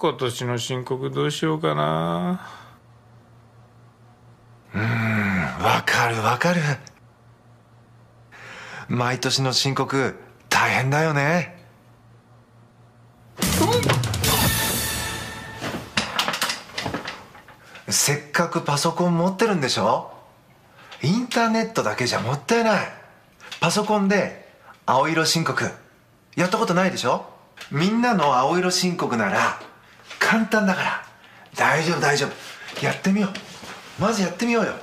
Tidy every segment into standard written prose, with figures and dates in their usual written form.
今年の申告どうしようかな。 わかるわかる。毎年の申告大変だよね。せっかくパソコン持ってるんでしょ。インターネットだけじゃもったいない。パソコンで青色申告やったことないでしょ。みんなの青色申告なら簡単だから。大丈夫大丈夫、やってみよう。まずやってみようよ。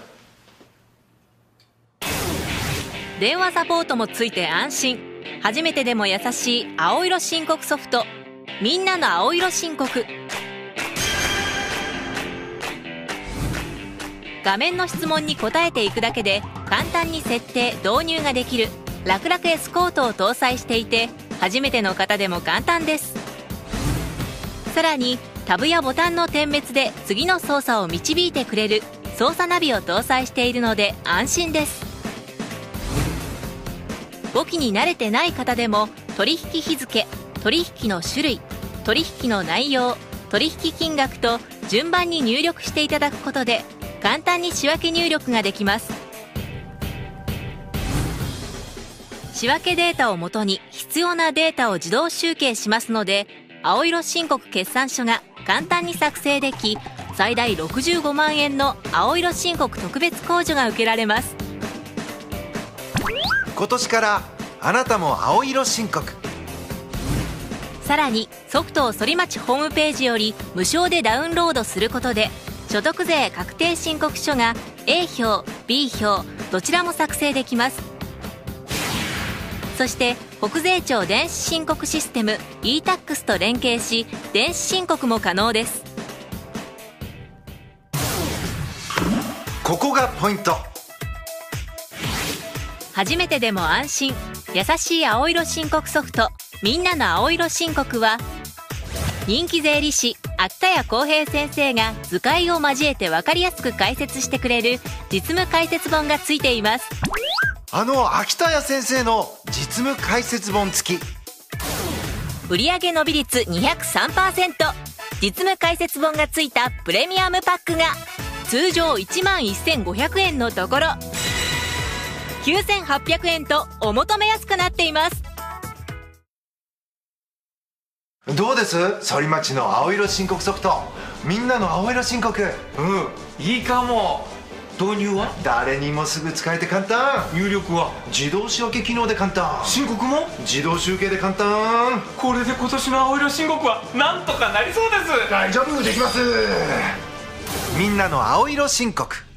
電話サポートもついて安心。初めてでも優しい青色申告ソフト、みんなの青色申告。画面の質問に答えていくだけで簡単に設定導入ができる楽々エスコートを搭載していて、初めての方でも簡単です。さらにタブやボタンの点滅で次の操作を導いてくれる操作ナビを搭載しているので安心です。簿記に慣れてない方でも取引日付、取引の種類、取引の内容、取引金額と順番に入力していただくことで簡単に仕分け入力ができます。仕分けデータをもとに必要なデータを自動集計しますので、青色申告決算書が簡単に作成でき、最大65万円の青色申告特別控除が受けられます。 今年からあなたも青色申告。 さらにソフトを反町ホームページより無償でダウンロードすることで、所得税確定申告書が A 票 B 票どちらも作成できます。そして国税庁電子申告システム e-tax と連携し、電子申告も可能です。 ここがポイント。 初めてでも安心、優しい青色申告ソフト、みんなの青色申告は、人気税理士秋田谷光平先生が図解を交えて分かりやすく解説してくれる実務解説本がついています。 秋田谷先生の実務解説本付き。 売上伸び率 203%、 実務解説本がついたプレミアムパックが通常 11,500 円のところ 9,800 円とお求めやすくなっています。 どうです？反町の青色申告ソフト、みんなの青色申告。 いいかも。導入は誰にもすぐ使えて簡単。 入力は自動仕分け機能で簡単。 申告も自動集計で簡単。 これで今年の青色申告はなんとかなりそうです。 大丈夫、できます。みんなの青色申告。